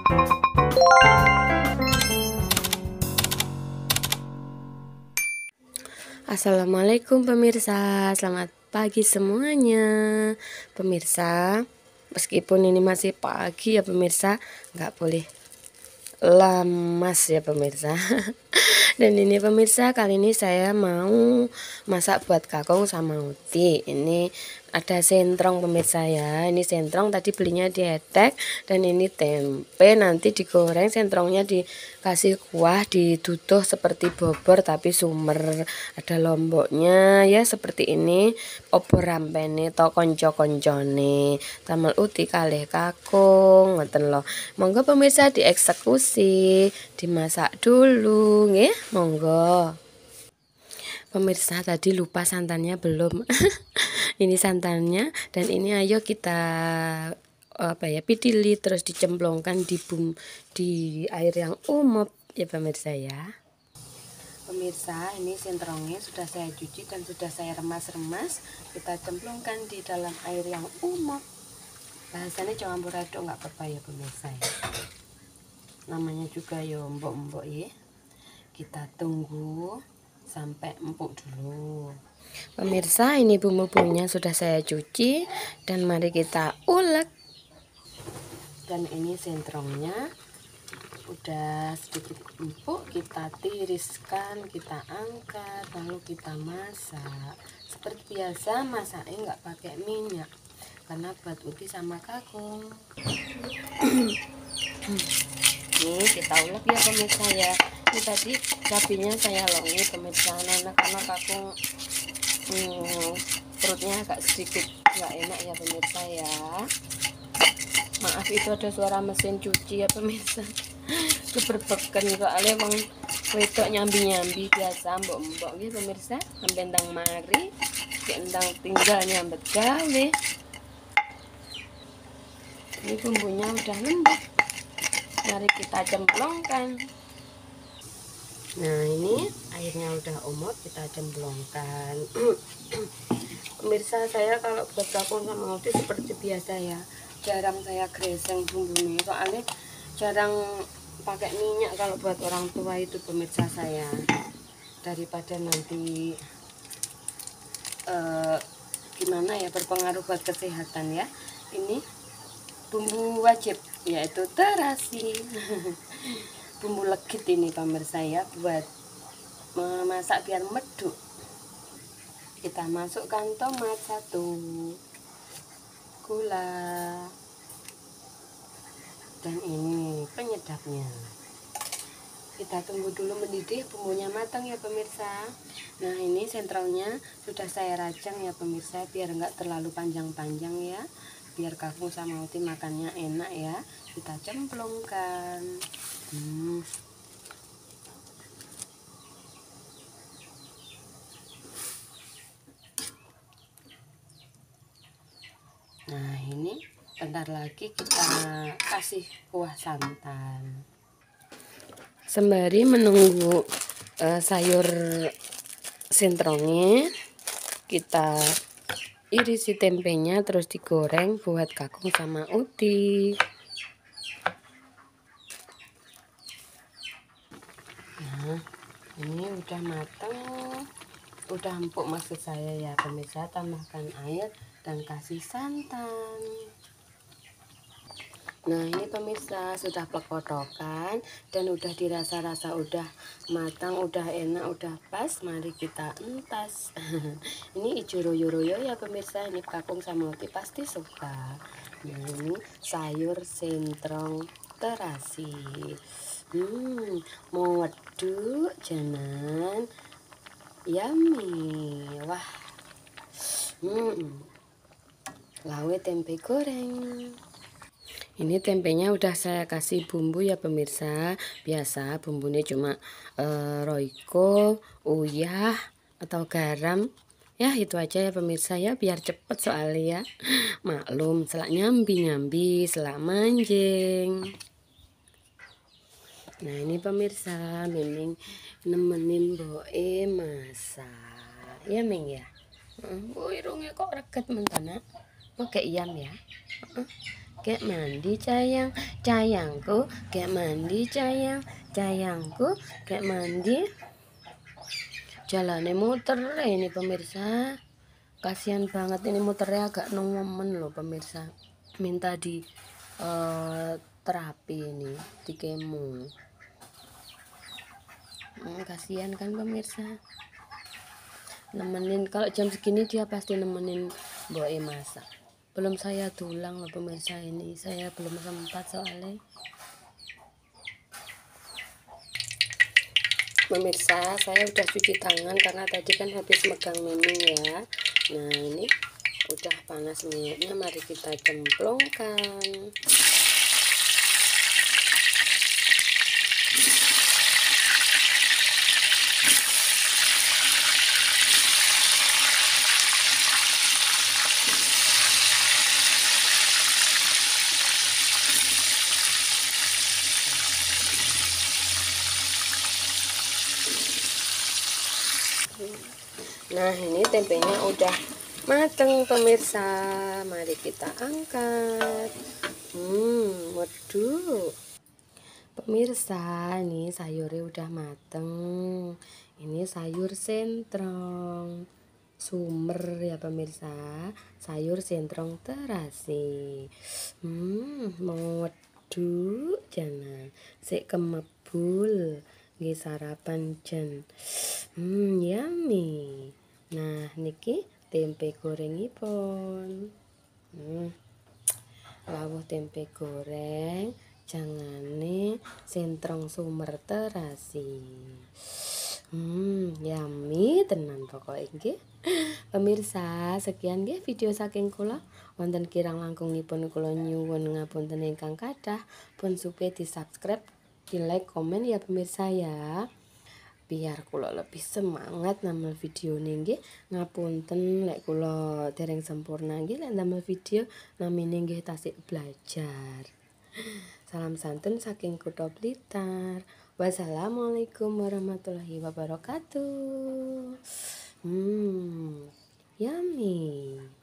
Assalamualaikum pemirsa, selamat pagi semuanya. Pemirsa, meskipun ini masih pagi ya pemirsa, nggak boleh lemas ya pemirsa. Dan ini pemirsa, kali ini saya mau masak buat kakung sama uti. Ini ada sentrong pemirsa ya. Ini sentrong tadi belinya di Etek, dan ini tempe nanti digoreng. Sentrongnya dikasih kuah, dituduh seperti bobor tapi sumer. Ada lomboknya ya seperti ini. Opor rampene to konco-koncone. Tamel uti kalih kakung, ngoten lho. Monggo pemirsa dieksekusi, dimasak dulu nggih, monggo. Pemirsa tadi lupa santannya belum. Ini santannya, dan ini ayo kita pidili terus dicemplungkan di air yang umum ya pemirsa ya. Pemirsa, ini sentrongnya sudah saya cuci dan sudah saya remas-remas. Kita cemplungkan di dalam air yang umum. Bahasanya campur aduk nggak apa-apa ya pemirsa ya. Namanya juga ya empuk-empuk ya. Kita tunggu sampai empuk dulu. Pemirsa, ini bumbu-bumbunya sudah saya cuci dan mari kita ulek. Dan ini sentrongnya udah sedikit empuk, kita tiriskan, kita angkat, lalu kita masak. Seperti biasa masaknya nggak pakai minyak karena buat uti sama kakung. Ini kita ulek ya pemirsa ya. Ini tadi cabenya saya longi pemirsa, karena kakung perutnya agak sedikit nggak enak ya pemirsa ya. Maaf itu ada suara mesin cuci ya pemirsa. Keberbeken soalnya bang wedok nyambi-nyambi biasa mbok-mbok gitu pemirsa, sampai ndang mari ndang tinggal nyambet gawe. Ini bumbunya udah lembut, mari kita cemplungkan. Nah ini airnya udah umut, kita cemplungkan. Pemirsa, saya kalau buat kakung sama uti seperti biasa ya, jarang saya greseng bumbunya, soalnya jarang pakai minyak kalau buat orang tua itu pemirsa saya, daripada nanti gimana ya, berpengaruh buat kesehatan ya. Ini bumbu wajib yaitu terasi. Bumbu legit ini pemirsa ya, buat memasak biar meduk. Kita masukkan tomat 1, gula, dan ini penyedapnya. Kita tunggu dulu mendidih, bumbunya matang ya pemirsa. Nah ini sentralnya sudah saya rajang ya pemirsa, biar enggak terlalu panjang-panjang ya, biar kakung sama uti makannya enak ya. Kita cemplungkan. Nah ini bentar lagi kita kasih kuah santan. Sembari menunggu sayur sentrongnya, kita irisi tempenya terus digoreng buat kakung sama uti. Nah ini udah matang, udah empuk maksud saya ya pemirsa. Tambahkan air dan kasih santan. Nah ini pemirsa sudah plekotokan dan udah dirasa-rasa udah matang, udah enak, udah pas. Mari kita entas. Ini ijo royo-royo ya pemirsa, ini kakung sama uti pasti suka. Nah ini sayur sentrong terasi. Mau weduk janan yummy. Wah, lawe tempe goreng. Ini tempenya udah saya kasih bumbu ya pemirsa. Biasa bumbunya cuma roiko, uyah, atau garam. Ya itu aja ya pemirsa ya, biar cepet soalnya ya. Maklum selak nyambi-nyambi, selak manjing. Nah ini pemirsa, Mimin nemenin Boe masak. Ya Ming ya. Irungnya kok reget mentana. Oke iyam ya. Kek mandi sayang, sayangku, kek mandi sayang, sayangku, kek mandi. Jalannya muter ini pemirsa. Kasihan banget ini muternya agak nemen loh pemirsa. Minta di terapi ini, di kemo. Kasihan kan pemirsa. Nemenin kalau jam segini dia pasti nemenin Mbok masak. Belum saya tulang loh pemirsa, ini saya belum sempat soalnya. Pemirsa, saya udah cuci tangan karena tadi kan habis megang menu ya. Nah ini udah panas minyaknya, mari kita cemplungkan. Nah ini tempenya udah mateng pemirsa, mari kita angkat. Waduh pemirsa, ini sayurnya udah mateng. Ini sayur sentrong sumber ya pemirsa, sayur sentrong terasi. Waduh jangan sik kemebul nggih sarapan jan. Yummy. Nah niki tempe gorengipun. Lawuh tempe goreng jangane sentrong sumber terasi. Yummy tenan pokoknya nggih. Pemirsa, sekian nggih video saking kula. Wonten kirang langkungipun kula nyuwun ngapunten ingkang kathah. Pun supe di-subscribe, di-like, komen ya pemirsa ya. Biar kula lebih semangat namel video nggih. Ngapunten lek kula dereng sempurna nggih lek namel video namine nggih tasik belajar. Salam santun saking Kutha Blitar. Wassalamualaikum warahmatullahi wabarakatuh. Yummy.